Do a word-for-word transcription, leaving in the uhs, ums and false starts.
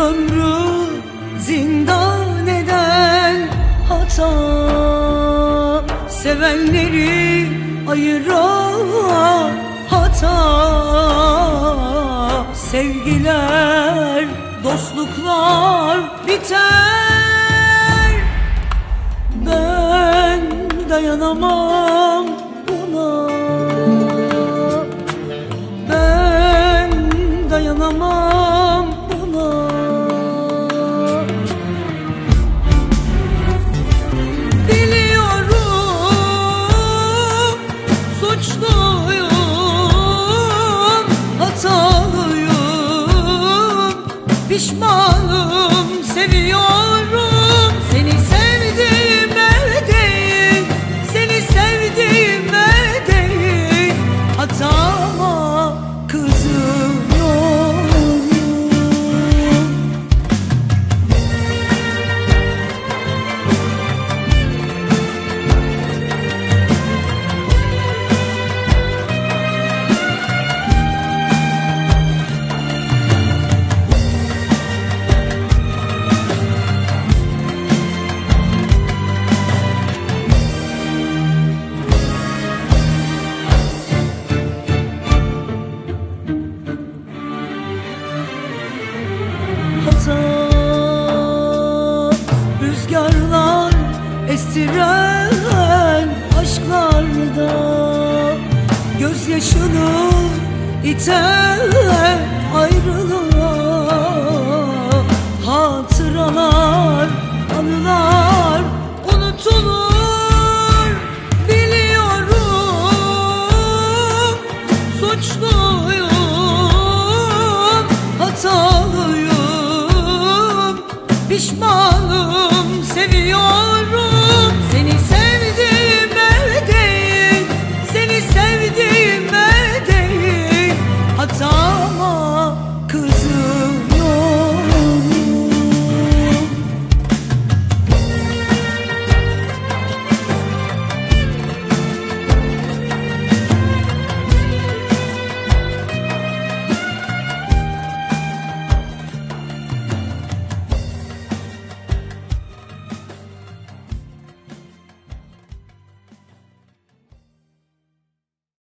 ömrü zindan eden hata, sevenleri ayıran hata. Sevgiler, dostluklar biter. Ben dayanamam buna, ben dayanamam buna. Biliyorum suçluyum, hatalıyım, pişmanım, seviyorum. Seni sevdiğime değil, seni sevdiğime değil, hatama kızıyorum. Rüzgarlar estiren aşklarda, gözyaşını iten ayrılığa. Hatıralar, anılar unutulur.